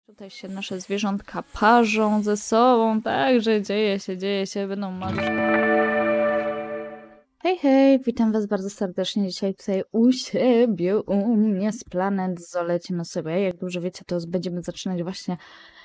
Tutaj się nasze zwierzątka parzą ze sobą, także dzieje się, będą maluszki. Hej, hej, witam was bardzo serdecznie dzisiaj tutaj u siebie, u mnie z Planet Zoo. Lecimy sobie, jak dobrze wiecie, to będziemy zaczynać właśnie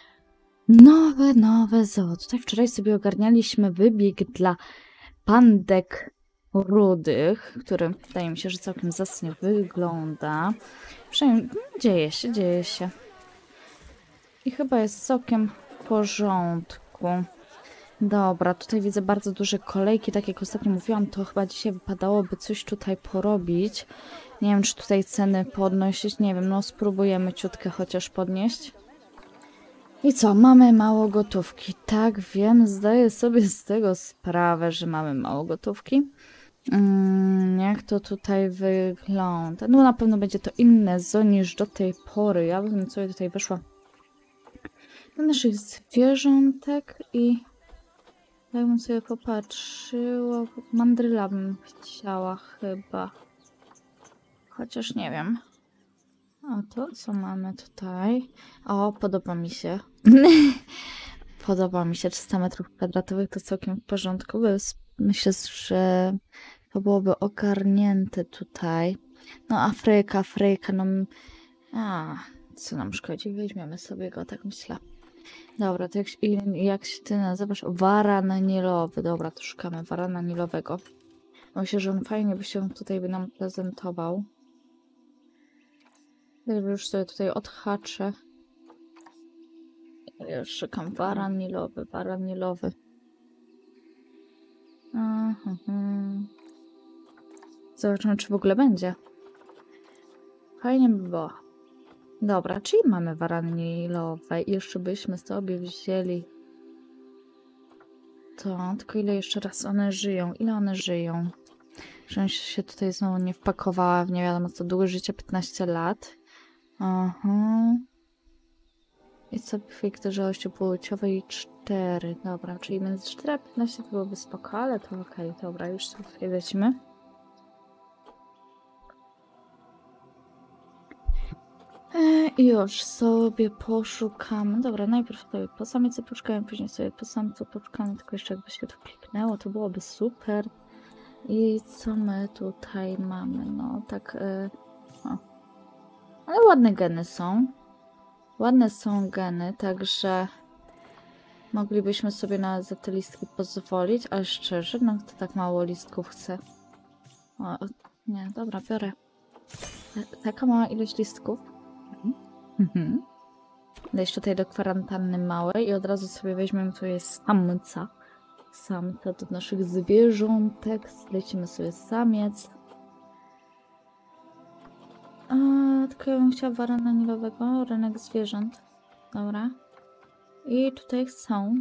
nowe zoo. Tutaj wczoraj sobie ogarnialiśmy wybieg dla pandek rudych, który wydaje mi się, że całkiem zacnie wygląda. Przynajmniej dzieje się. I chyba jest całkiem w porządku. Dobra, tutaj widzę bardzo duże kolejki. Tak jak ostatnio mówiłam, to chyba dzisiaj wypadałoby coś tutaj porobić. Nie wiem, czy tutaj ceny podnosić. Nie wiem, no spróbujemy ciutkę chociaż podnieść. I co? Mamy mało gotówki. Tak, wiem, zdaję sobie z tego sprawę, że mamy mało gotówki. Jak to tutaj wygląda? No na pewno będzie to inne zoo niż do tej pory. Ja bym sobie tutaj weszła do naszych zwierzątek i jakbym sobie popatrzyła, mandryla bym chciała chyba. Chociaż nie wiem. O, to co mamy tutaj? O, podoba mi się. Podoba mi się 300 metrów kwadratowych, to całkiem w porządku. Myślę, że to byłoby ogarnięte tutaj. No Afryka, no... co nam szkodzi? Weźmiemy sobie go, tak myślę. Dobra, to jak się ty nazywasz? Waran nilowy. Dobra, to szukamy warana nilowego. Myślę, że on fajnie by się tutaj nam prezentował. Już sobie tutaj odhaczę. Ja szukam waran nilowy. Zobaczymy, czy w ogóle będzie. Fajnie by było. Dobra, czyli mamy warany nilowe i jeszcze byśmy sobie wzięli to, tylko ile jeszcze raz one żyją? Ile one żyją? Żebym się tutaj znowu nie wpakowała w nie wiadomo co, długie życie 15 lat. I co dojrzałości płciowej 4. Dobra, czyli między 4 a 15 to byłoby spoko, ale to okej. Dobra, już sobie lecimy. I już sobie poszukamy. Dobra, najpierw sobie po samicy poszukamy, później sobie po samcu poszukamy, tylko jeszcze jakby się to kliknęło, to byłoby super. I co my tutaj mamy? No tak, ale ładne geny są. Ładne są geny, także moglibyśmy sobie nawet za te listki pozwolić, ale szczerze, no kto tak mało listków chce? O, nie, dobra, biorę. Taka mała ilość listków. Dejść tutaj do kwarantanny małej i od razu sobie weźmiemy tutaj samca. Samca do naszych zwierzątek. Lecimy sobie samiec. Tylko ja bym chciała warana nilowego, rynek zwierząt. Dobra. I tutaj chcą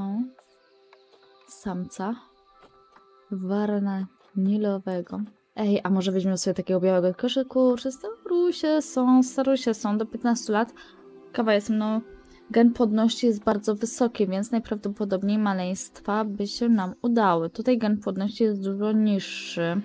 samca warana nilowego. Ej, a może weźmiemy sobie takiego białego, tylko że kurczę, starusie są do 15 lat. Kawa jestem, no gen płodności jest bardzo wysoki, więc najprawdopodobniej maleństwa by się nam udały. Tutaj gen płodności jest dużo niższy.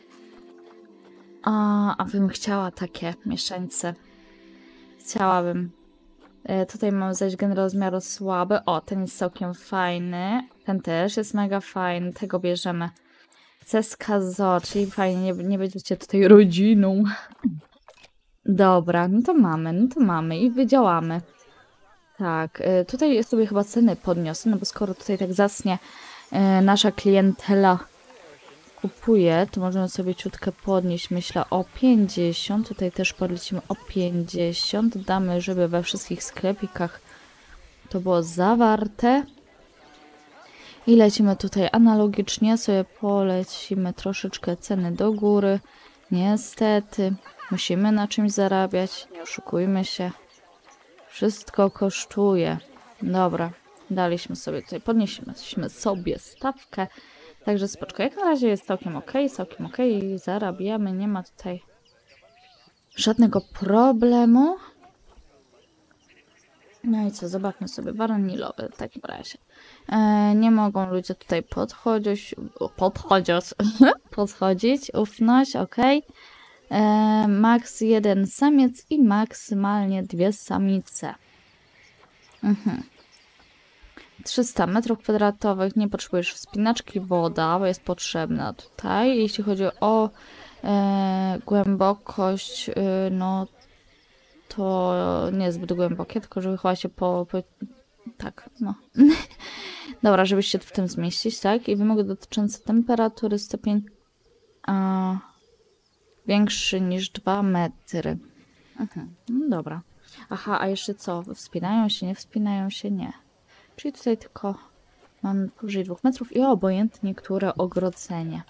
A bym chciała takie mieszańce. Chciałabym. Tutaj mam zaś gen rozmiaru słaby. O, ten jest całkiem fajny. Ten też jest mega fajny. Tego bierzemy. Ceska Zoo, czyli fajnie, nie będziecie tutaj rodziną. Dobra, no to mamy i wydziałamy. Tak, tutaj sobie chyba ceny podniosę, no bo skoro tutaj tak zacnie nasza klientela kupuje, to możemy sobie ciutkę podnieść, myślę, o 50. Tutaj też podlecimy o 50. Damy, żeby we wszystkich sklepikach to było zawarte. I lecimy tutaj analogicznie, sobie polecimy troszeczkę ceny do góry. Niestety, musimy na czymś zarabiać, nie oszukujmy się. Wszystko kosztuje. Dobra, daliśmy sobie tutaj, podnieśliśmy sobie stawkę. Także spoczko, jak na razie jest całkiem ok. Zarabiamy, nie ma tutaj żadnego problemu. No i co, zobaczmy sobie, waran nilowy w takim razie. Nie mogą ludzie tutaj podchodzić, ufność, ok. Maks 1 samiec i maksymalnie 2 samice. Mhm. 300 m2, nie potrzebujesz wspinaczki, woda, bo jest potrzebna tutaj. Jeśli chodzi o głębokość, no to niezbyt głębokie, tylko żeby chyba się tak, no. Dobra, żebyś się w tym zmieścić, tak? I wymóg dotyczący temperatury, stopień większy niż 2 metry. No dobra. Aha, a jeszcze co? Wspinają się, nie wspinają się? Nie. Czyli tutaj tylko mamy powyżej 2 metrów i obojętnie które ogrodzenie.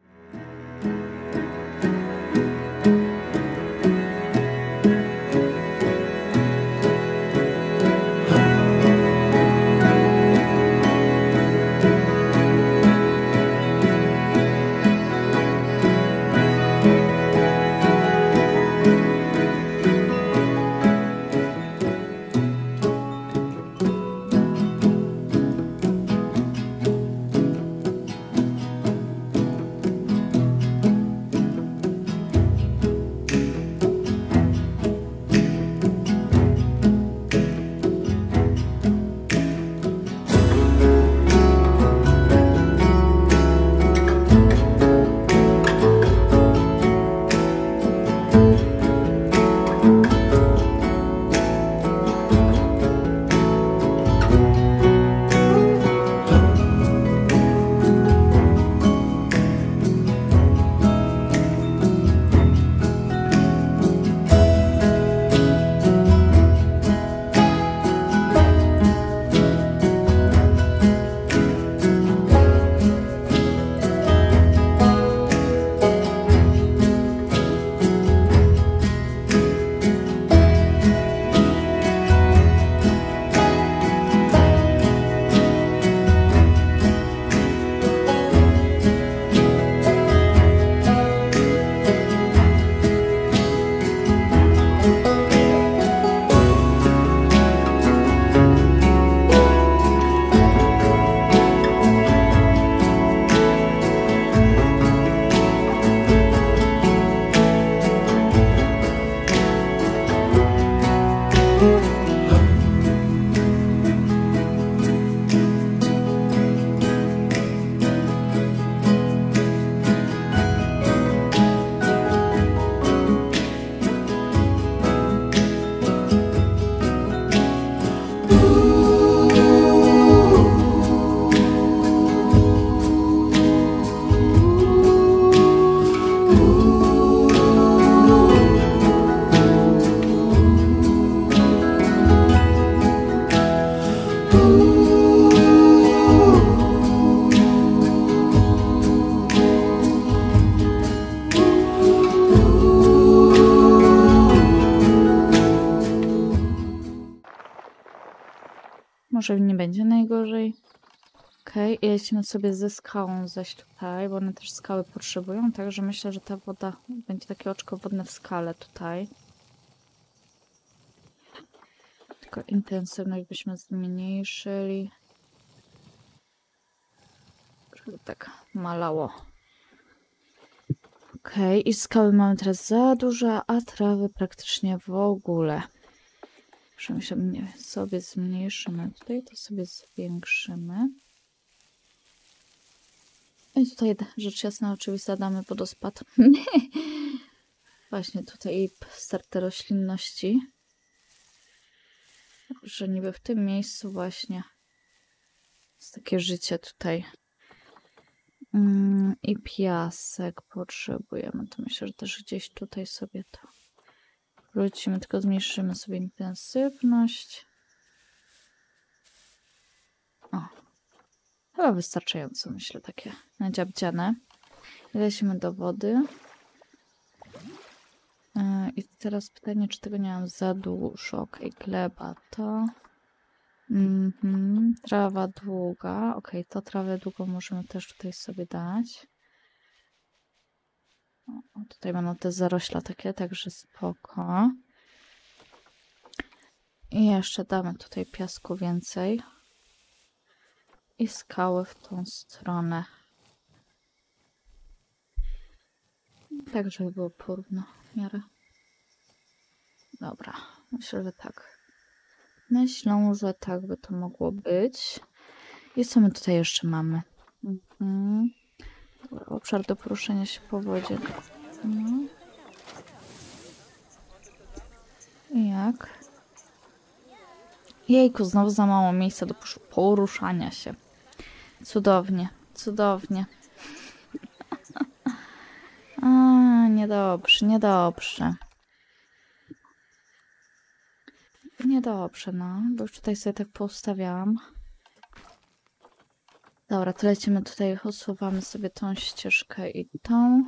Może nie będzie najgorzej. Okej, i lecimy sobie ze skałą zaś tutaj, bo one też skały potrzebują, także myślę, że ta woda będzie takie oczko wodne w skale tutaj. Tylko intensywność byśmy zmniejszyli, żeby tak malało. Okej, i skały mamy teraz za dużo, a trawy praktycznie w ogóle. Przemyślę, sobie zmniejszymy tutaj, to sobie zwiększymy. I tutaj rzecz jasna oczywiście damy wodospad. Właśnie tutaj starty roślinności. Że niby w tym miejscu właśnie jest takie życie tutaj. I piasek potrzebujemy. To myślę, że też gdzieś tutaj sobie to wrócimy, tylko zmniejszymy sobie intensywność. O. Chyba wystarczająco, myślę, takie nadziabdziane. Lecimy do wody. I teraz pytanie, czy tego nie mam za dużo. Ok, gleba to. Trawa długa. Ok, to trawę długą możemy też tutaj sobie dać. O, tutaj będą te zarośla takie, także spoko. I jeszcze damy tutaj piasku więcej. I skały w tą stronę. Tak, żeby było porówno w miarę. Dobra, myślę, że tak. Myślę, że tak by to mogło być. I co my tutaj jeszcze mamy? Obszar do poruszania się po wodzie. No. I jak? Jejku, znowu za mało miejsca do poruszania się. Cudownie, cudownie. A, niedobrze, niedobrze. Niedobrze, no, bo już tutaj sobie tak poustawiałam. Dobra, to lecimy tutaj, usuwamy sobie tą ścieżkę i tą.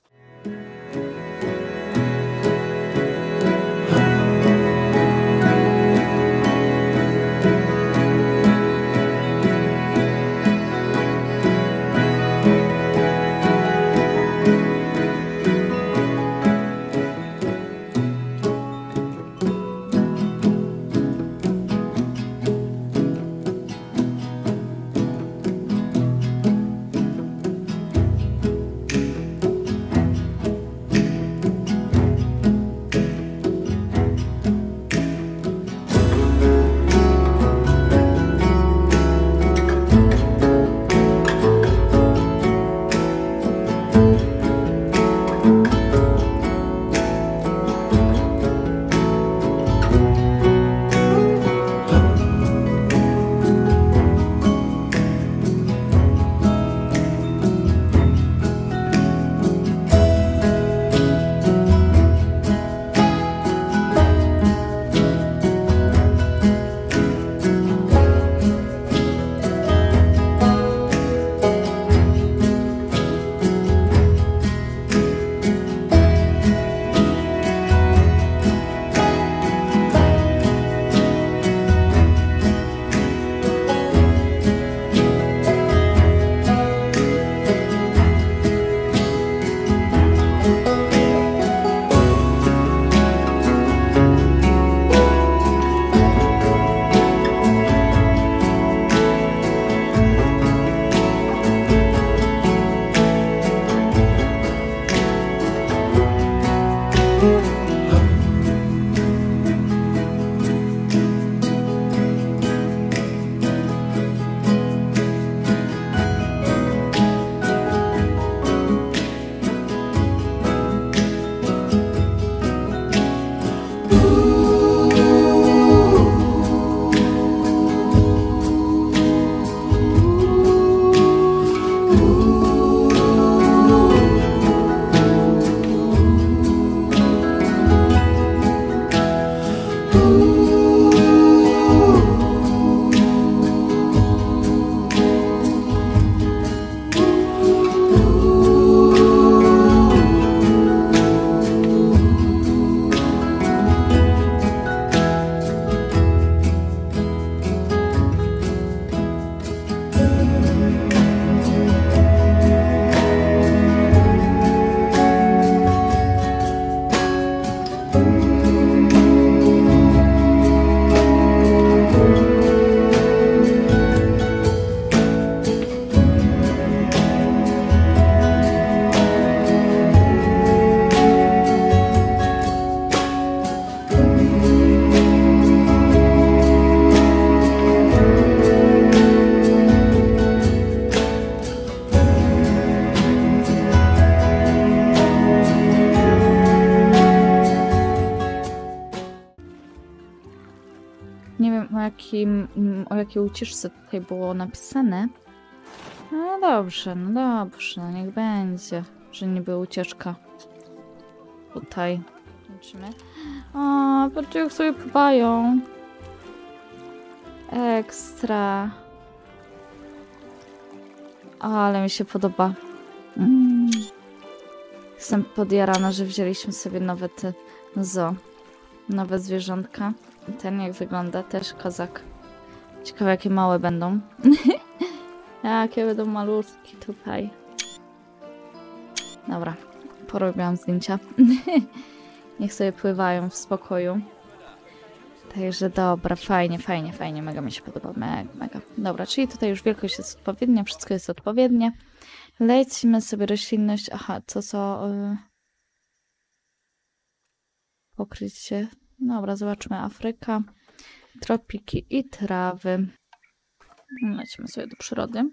Nie wiem o jakiej ucieczce tutaj było napisane. No dobrze, niech będzie, że niby ucieczka. Tutaj. Zobaczymy. O, patrzcie jak sobie pływają. Ekstra. Ale mi się podoba. Jestem podjarana, że wzięliśmy sobie nowe nowe zwierzątka. Ten jak wygląda, też kozak. Ciekawe jakie małe będą. Jakie będą malutki tutaj. Dobra, porobiłam zdjęcia. Niech sobie pływają w spokoju. Także dobra, fajnie, mega mi się podoba, mega. Dobra, czyli tutaj już wielkość jest odpowiednia, wszystko jest odpowiednie. Lecimy sobie roślinność, aha, co? Pokryć się. Dobra, zobaczmy Afryka. tropiki i trawy. Lecimy sobie do przyrody.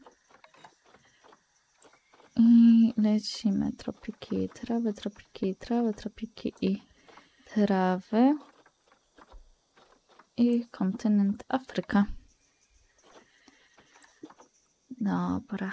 I lecimy tropiki i trawy, tropiki i trawy, tropiki i trawy. I kontynent Afryka. Dobra.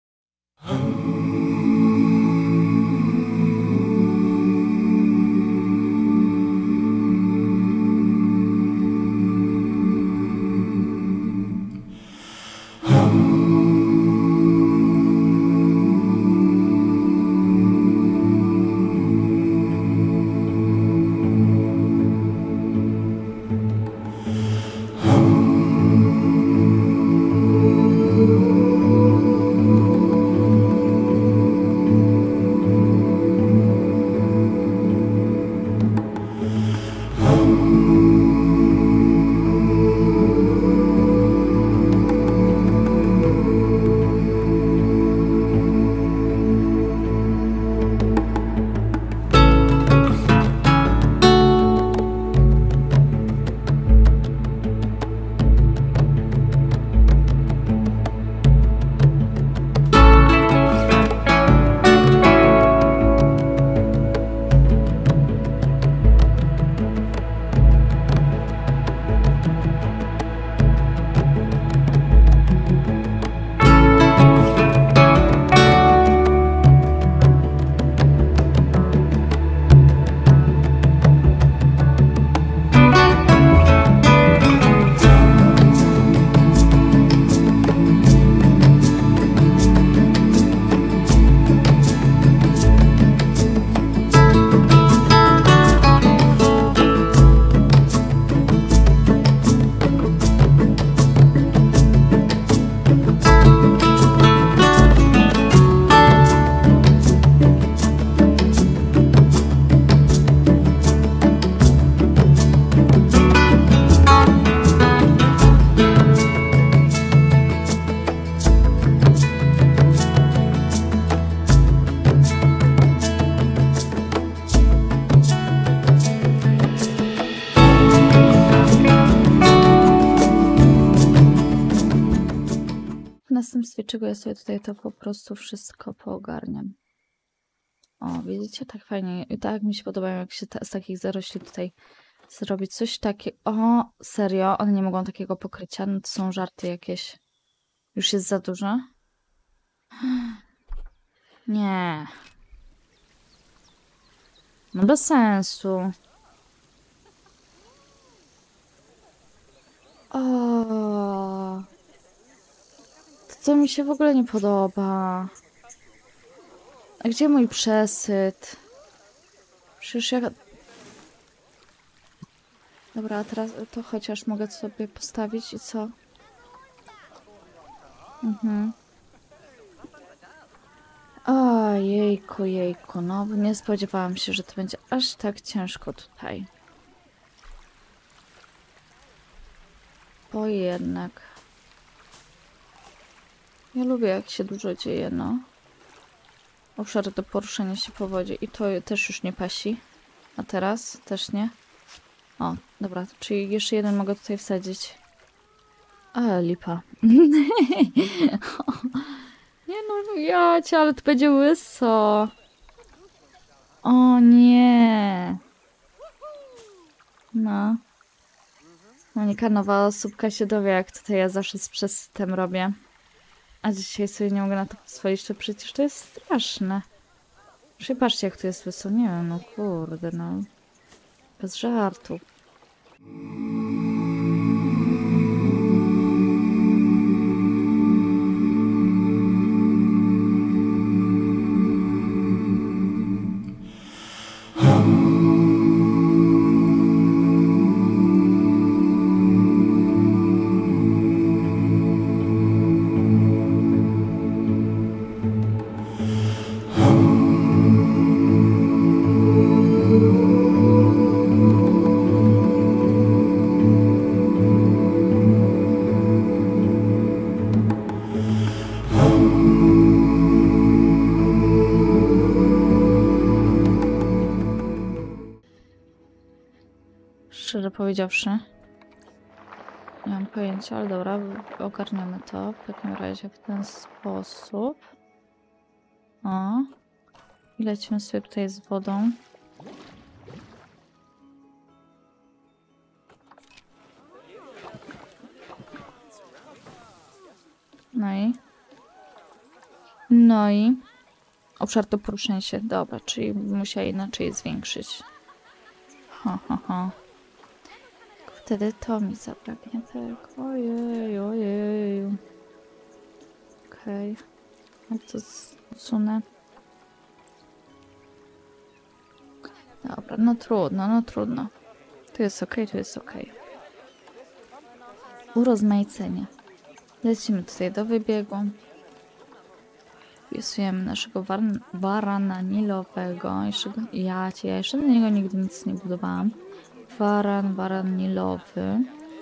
W następstwie czego ja sobie tutaj to po prostu wszystko poogarniam. O, widzicie? Tak fajnie. I tak mi się podobają, jak się z takich zarośli tutaj zrobić coś takiego. O, serio? One nie mogą takiego pokrycia? No to są żarty jakieś. Już jest za dużo? Nie. No bez sensu. O. To mi się w ogóle nie podoba. A gdzie mój przesyt? Przecież ja... Dobra, a teraz to chociaż mogę sobie postawić i co? O, jejku, jejku. No, nie spodziewałam się, że to będzie aż tak ciężko tutaj. Bo jednak... Ja lubię, jak się dużo dzieje, no. Obszar do poruszania się po wodzie. I to też już nie pasi. A teraz też nie. O, dobra, czyli jeszcze jeden mogę tutaj wsadzić. Ale lipa. Nie no, jacie, ale to będzie łyso. O nie. No. Monika, nowa osóbka się dowie, jak tutaj ja zawsze z przesytem robię. A dzisiaj sobie nie mogę na to pozwolić, to przecież to jest straszne. Patrzcie, jak tu jest łyso. Nie wiem, no kurde, no. Bez żartu. Szczerze powiedziawszy, pojęcia, ale dobra, ogarniamy to w takim razie w ten sposób. O. I lecimy sobie tutaj z wodą. No i obszar do poruszania się. Dobra, czyli musiała inaczej zwiększyć. Wtedy to mi zabraknie tego. Ojej, ojej. Okej. Jak to zsunę? Dobra, no trudno. Tu jest okej, tu jest okej. Urozmaicenie. Lecimy tutaj do wybiegu. Wpisujemy naszego warana nilowego. Ja jeszcze do niego nigdy nic nie budowałam. Waran nilowy.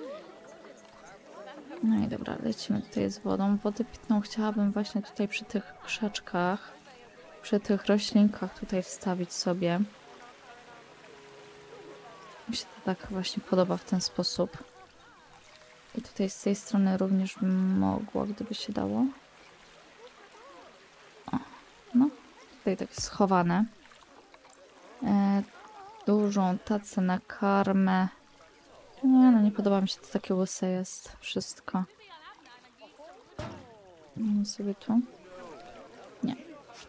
No i dobra, lecimy tutaj z wodą. Wodę pitną chciałabym właśnie tutaj przy tych krzaczkach, przy tych roślinkach tutaj wstawić sobie. Mi się to tak właśnie podoba w ten sposób. I tutaj z tej strony również bym mogła, gdyby się dało. O, no, tutaj tak schowane. Dużą tacę na karmę. Nie, no nie podoba mi się, to takie łyse jest wszystko. Mamy sobie tu. Nie.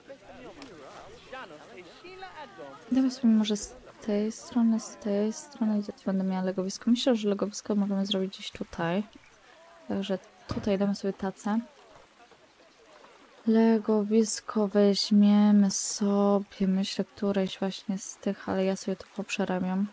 Dawaj sobie może z tej strony, gdzie tu będę miała legowisko. Myślę, że legowisko możemy zrobić gdzieś tutaj. Także tutaj damy sobie tacę. Legowisko weźmiemy sobie, myślę, któreś właśnie z tych, ale ja sobie to poprzerabiam.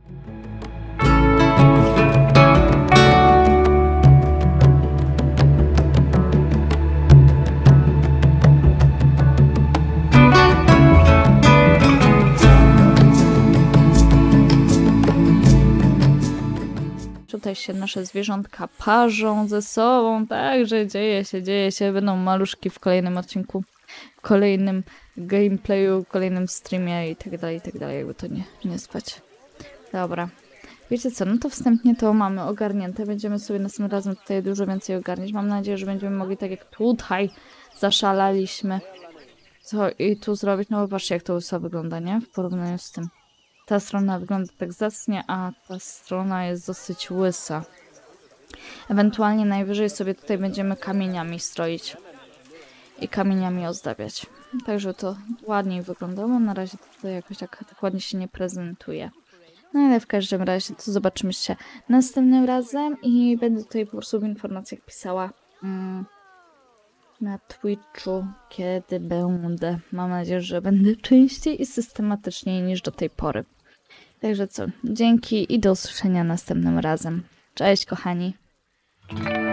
Tutaj się nasze zwierzątka parzą ze sobą, także dzieje się, będą maluszki w kolejnym odcinku, w kolejnym gameplayu, w kolejnym streamie i tak dalej, jakby to nie spać. Dobra, wiecie co, no to wstępnie to mamy ogarnięte, będziemy sobie następnym razem tutaj dużo więcej ogarniać. Mam nadzieję, że będziemy mogli tak jak tutaj zaszalaliśmy, co i tu zrobić, no bo patrzcie jak to łysa wygląda, nie? W porównaniu z tym. Ta strona wygląda tak zacnie, a ta strona jest dosyć łysa. Ewentualnie najwyżej sobie tutaj będziemy kamieniami stroić. I kamieniami ozdabiać. Także to ładniej wyglądało. Na razie to tutaj jakoś tak ładnie się nie prezentuje. No ale w każdym razie to zobaczymy się następnym razem. I będę tutaj po prostu w informacjach pisała na Twitchu, kiedy będę. Mam nadzieję, że będę częściej i systematyczniej niż do tej pory. Także co, dzięki i do usłyszenia następnym razem. Cześć kochani!